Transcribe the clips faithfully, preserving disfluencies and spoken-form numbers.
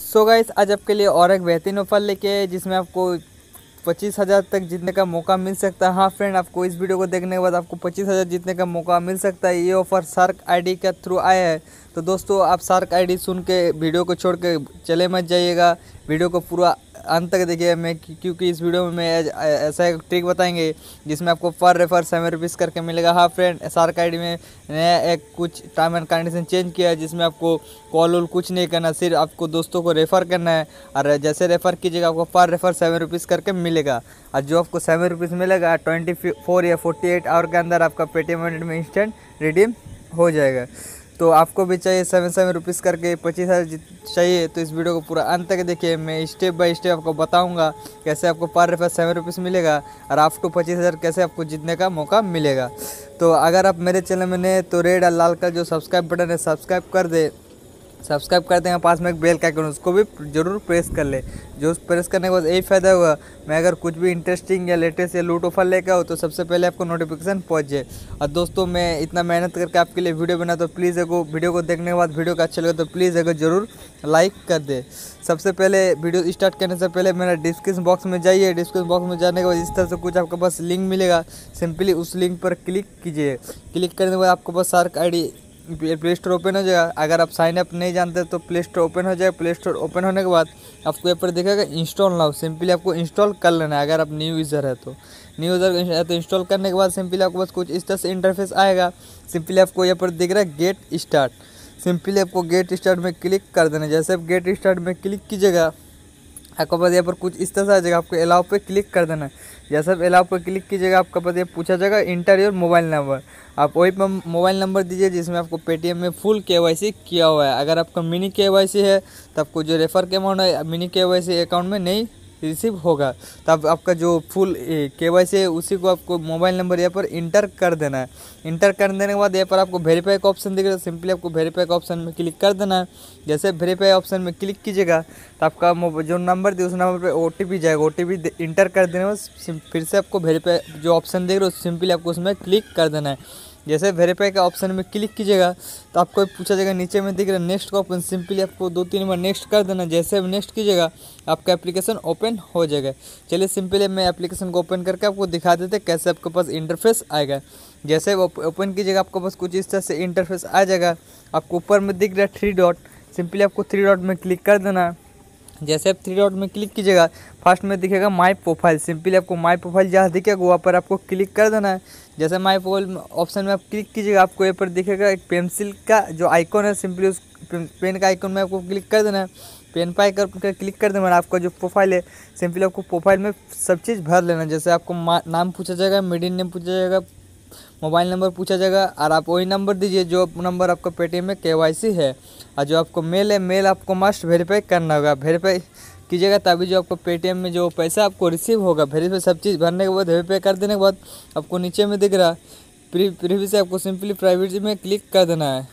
So guys आज आपके लिए और एक बेहतरीन ऑफर लेके आए जिसमें आपको पच्चीस हज़ार तक जीतने का मौका मिल सकता है। हाँ फ्रेंड, आपको इस वीडियो को देखने के बाद आपको पच्चीस हज़ार जीतने का मौका मिल सकता है। ये ऑफर शार्क आईडी के थ्रू आया है। तो दोस्तों आप शार्क आईडी सुन के वीडियो को छोड़ के चले मत जाइएगा, वीडियो को पूरा अंत तक देखिए। मैं क्योंकि इस वीडियो में मैं ऐसा एक ट्रिक बताएंगे जिसमें आपको पर रेफर सेवन रुपीज़ करके मिलेगा। हाँ फ्रेंड, शार्क आईडी में नया एक कुछ टर्म एंड कंडीशन चेंज किया है जिसमें आपको कॉल वॉल कुछ नहीं करना, सिर्फ आपको दोस्तों को रेफ़र करना है और जैसे रेफ़र कीजिएगा आपको पर रेफर सेवन रुपीज़ करके मिलेगा। और जो आपको सेवन रुपीज़ मिलेगा ट्वेंटी फोर या फोर्टी एट आवर के अंदर आपका पेटीएम वॉलेट में इंस्टेंट रिडीम हो जाएगा। तो आपको भी चाहिए सेवन सेवन रुपीज़ करके पच्चीस हज़ार चाहिए तो इस वीडियो को पूरा अंत तक देखिए। मैं स्टेप बाय स्टेप आपको बताऊंगा कैसे आपको पर रेफर सेवन रुपीज़ मिलेगा और आपको पच्चीस हज़ार कैसे आपको जीतने का मौका मिलेगा। तो अगर आप मेरे चैनल में नए तो रेड और लाल का जो सब्सक्राइब बटन है सब्सक्राइब कर दे। सब्सक्राइब करते हैं, पास में एक बेल का आइकन उसको भी जरूर प्रेस कर ले। जो प्रेस करने के बाद यही फ़ायदा होगा, मैं अगर कुछ भी इंटरेस्टिंग या लेटेस्ट या लूट ऑफर लेकर आओ तो सबसे पहले आपको नोटिफिकेशन पहुंच जाए। और दोस्तों मैं इतना मेहनत करके आपके लिए वीडियो बना तो प्लीज़ एगो वीडियो को देखने के बाद वीडियो का अच्छा लगे तो प्लीज़ एगो जरूर लाइक कर दे। सबसे पहले वीडियो स्टार्ट करने से पहले मेरा डिस्क्रिप्शन बॉक्स में जाइए। डिस्क्रिप्शन बॉक्स में जाने के बाद इस तरह से कुछ आपके पास लिंक मिलेगा, सिंपली उस लिंक पर क्लिक कीजिए। क्लिक करने के बाद आपके पास Shark ID Play Store open हो जाएगा। अगर आप साइन अप नहीं जानते तो प्ले स्टोर ओपन हो जाएगा। प्ले स्टोर ओपन होने के बाद आपको यहाँ पर दिखेगा इंस्टॉल नाउ, सिंपली आपको इंस्टॉल कर लेना है। अगर आप न्यू यूज़र है तो न्यू यूज़र है तो इंस्टॉल करने के बाद सिंपली आपको बस कुछ इस तरह से इंटरफेस आएगा। सिंपली आपको यहाँ पर दिख रहा है गेट स्टार्ट, सिंपली आपको गेट स्टार्ट में क्लिक कर देना। जैसे आप गेट स्टार्ट में क्लिक कीजिएगा आपके पास यहाँ पर कुछ इस तरह से आ जाएगा, आपको अलाउ पे क्लिक कर देना है। जैसे आप अलाउ पे क्लिक कीजिएगा आपके पास ये पूछा जाएगा इंटर योर मोबाइल नंबर। आप वही पर मोबाइल नंबर दीजिए जिसमें आपको पेटीएम में फुल केवाईसी किया हुआ है। अगर आपका मिनी केवाईसी है तो आपको जो रेफर के अमाउंट है मिनी केवाईसी अकाउंट में नहीं रिसीव होगा। तब आपका जो फुल केवाईसी है उसी को आपको मोबाइल नंबर यहाँ पर इंटर कर देना है। इंटर कर देने के बाद यहाँ पर आपको वेरीफाई का ऑप्शन दिख रहा है, सिंपली आपको वेरीफाई का ऑप्शन में क्लिक कर देना है। जैसे वेरीफाई ऑप्शन में क्लिक कीजिएगा तो आपका जो नंबर दिए उस नंबर पर ओ टी पी जाएगा। ओ टी पी इंटर कर देने के बाद फिर से आपको वेरीफाई जो ऑप्शन दिख रहा है सिंपली आपको उसमें क्लिक कर देना है। जैसे वेरीफाई का ऑप्शन में क्लिक कीजिएगा तो आपको पूछा जाएगा नीचे में दिख रहा है नेक्स्ट का ऑप्शन, सिंपली आपको दो तीन बार नेक्स्ट कर देना। जैसे नेक्स्ट कीजिएगा आपका एप्लीकेशन ओपन हो जाएगा। चलिए सिंपली मैं एप्लीकेशन को ओपन करके आपको दिखा देते कैसे आपके पास इंटरफेस आएगा। जैसे ओपन कीजिएगा आपके पास कुछ इस तरह से इंटरफेस आ जाएगा। आपको ऊपर में दिख रहा है थ्री डॉट, सिंपली आपको थ्री डॉट में क्लिक कर देना। जैसे आप थ्री डॉट में क्लिक कीजिएगा फर्स्ट में दिखेगा माय प्रोफाइल, सिंपली आपको माय प्रोफाइल जहाँ दिखेगा वहाँ पर आपको क्लिक कर देना है। जैसे माय प्रोफाइल ऑप्शन में आप क्लिक कीजिएगा आपको यहाँ पर दिखेगा एक पेंसिल का जो आइकॉन है, सिंपली उस पेन का आइकॉन में आपको क्लिक कर देना है। पेन पे कर क्लिक कर देना। आपका जो प्रोफाइल है सिंपली आपको प्रोफाइल में सब चीज़ भर लेना। जैसे आपको नाम पूछा जाएगा, मिडिल नेम पूछा जाएगा, मोबाइल नंबर पूछा जाएगा और आप वही नंबर दीजिए जो नंबर आपका पेटीएम में केवाईसी है। और जो आपको मेल है मेल आपको मस्ट वेरीफाई करना होगा, वेरीफाई कीजिएगा तभी जो आपको पेटीएम में जो पैसा आपको रिसीव होगा। वेरीफाई सब चीज़ भरने के बाद वेरीफाई कर देने के बाद आपको नीचे में दिख रहा प्री प्रीवी से आपको सिंपली प्राइवेसी में क्लिक कर देना है।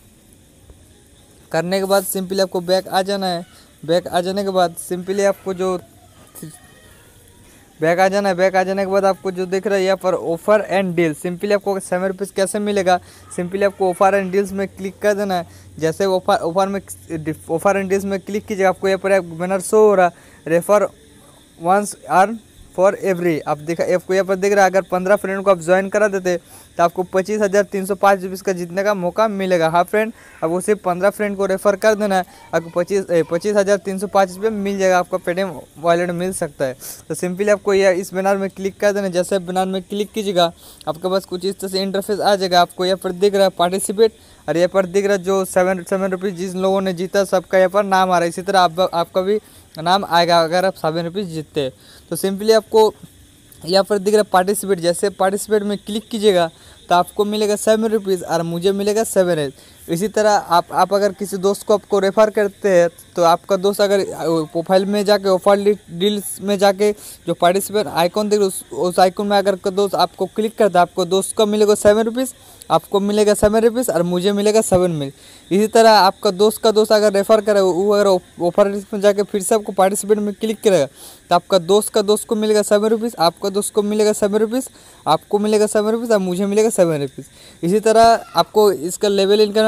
करने के बाद सिंपली आपको बैक आ जाना है। बैक आ जाने के बाद सिंपली आपको जो बैक आ जाना है। बैक आ जाने के बाद आपको जो दिख रहा है यहाँ पर ऑफर एंड डील, सिंपली आपको सेवन रुपीज़ कैसे मिलेगा, सिंपली आपको ऑफर एंड डील्स में क्लिक कर देना है। जैसे ऑफर ऑफर में ऑफर एंड डील्स में क्लिक कीजिएगा आपको यहाँ पर बैनर शो हो रहा refer once earn for every. आप देखा आपको यहाँ पर दिख रहा है अगर पंद्रह फ्रेंड को आप ज्वाइन करा देते तो आपको पच्चीस हज़ार तीन सौ पाँच रुपीज़ का जीतने का मौका मिलेगा। हाँ फ्रेंड, आपको सिर्फ पंद्रह फ्रेंड को रेफ़र कर देना है, आपको पच्चीस पच्चीस हज़ार तीन सौ पाँच रुपये मिल जाएगा, आपका पेटीएम वॉलेट मिल सकता है। तो सिंपली आपको यह इस बैनर में क्लिक कर देना। जैसे बैनर में क्लिक कीजिएगा आपके पास कुछ इस तरह से इंटरफेस आ जाएगा। आपको यहाँ पर दिख रहा है पार्टिसिपेट और यहाँ पर दिख रहा है जो सेवन सेवन रुपीज़ जिन लोगों ने जीता सबका यहाँ पर नाम आ रहा है। इसी तरह आप, आपका भी नाम आएगा अगर आप सेवन रुपीज़ जीतते। तो सिंपली आपको यहाँ पर दिख रहा है पार्टिसिपेट, जैसे पार्टिसिपेट में क्लिक कीजिएगा तो आपको मिलेगा सेवन रुपीज़ और मुझे मिलेगा सेवन एज। इसी तरह आप आप अगर किसी दोस्त को आपको रेफ़र करते हैं तो आपका दोस्त अगर प्रोफाइल में जाके ऑफर डील्स में जाके जो पार्टिसिपेट आइकॉन देख उस उस आइकॉन में अगर दोस्त आपको क्लिक करता है आपको दोस्त को मिलेगा सेवन रुपीज़, आपको मिलेगा सेवन रुपीज़ और मुझे मिलेगा सेवन मिल। इसी तरह आपका दोस्त का दोस्त अगर रेफ़र करे वो अगर ऑफर में जाके फिर से आपको पार्टिसिपेट में क्लिक करेगा तो आपका दोस्त का दोस्त को मिलेगा सेवन रुपीज़, आपका दोस्त को मिलेगा सेवन रुपीज़, आपको मिलेगा सेवन रुपीज़ और मुझे मिलेगा सेवन रुपीज़। इसी तरह आपको इसका लेवल इनकम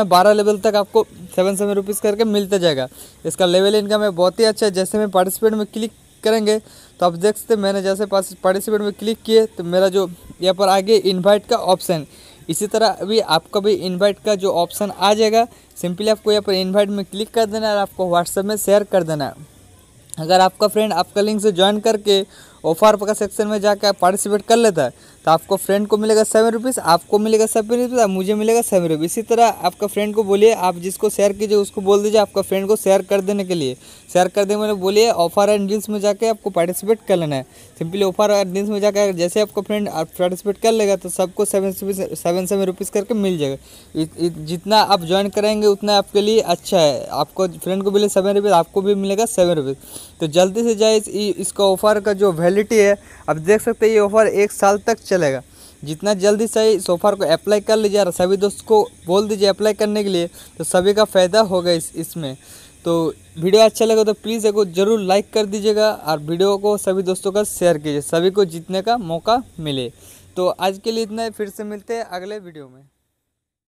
में बारह लेवल तक आपको सेवन सेवन रुपीज़ करके मिलता जाएगा। इसका लेवल इनकम है बहुत ही अच्छा है। जैसे मैं पार्टिसिपेट में क्लिक करेंगे तो आप देख सकते मैंने जैसे पार्टिसिपेट में क्लिक किए तो मेरा जो यहाँ पर आगे इनवाइट का ऑप्शन, इसी तरह अभी आपका भी इनवाइट का जो ऑप्शन आ जाएगा। सिंपली आपको यहाँ पर इनवाइट में क्लिक कर देना है और आपको व्हाट्सएप में शेयर कर देना है। अगर आपका फ्रेंड आपका लिंक से ज्वाइन करके ऑफर का सेक्शन में जाकर पार्टिसिपेट कर लेता है तो आपको फ्रेंड को मिलेगा सेवन रुपीज़, आपको मिलेगा सेवन रुपीज़ और मुझे मिलेगा सेवन रुपीज़। इसी तरह आपका फ्रेंड को बोलिए, आप जिसको शेयर कीजिए उसको बोल दीजिए आपका फ्रेंड को शेयर कर देने के लिए। शेयर कर देने वाले बोलिए ऑफर एंड डील्स में जाके आपको पार्टिसिपेट कर लेना है। सिंपली ऑफर एंड डील्स में जाकर जैसे आपका फ्रेंड आप पार्टिसिपेट कर लेगा तो सबको सेवन सेवन सेवन रुपीज़ करके मिल जाएगा। जितना आप ज्वाइन करेंगे उतना आपके लिए अच्छा है। आपको फ्रेंड को मिले सेवन रुपीज़, आपको भी मिलेगा सेवन रुपीज़। तो जल्दी से जाए इस, इसका ऑफर का जो वैलिडिटी है आप देख सकते हैं, ये ऑफर एक साल तक चलेगा। जितना जल्दी से इस ऑफर को अप्लाई कर लीजिए और सभी दोस्तों को बोल दीजिए अप्लाई करने के लिए, तो सभी का फ़ायदा होगा इस इसमें। तो वीडियो अच्छा लगा तो प्लीज़ एक जरूर लाइक कर दीजिएगा और वीडियो को सभी दोस्तों का शेयर कीजिए, सभी को जीतने का मौका मिले। तो आज के लिए इतना ही, फिर से मिलते हैं अगले वीडियो में।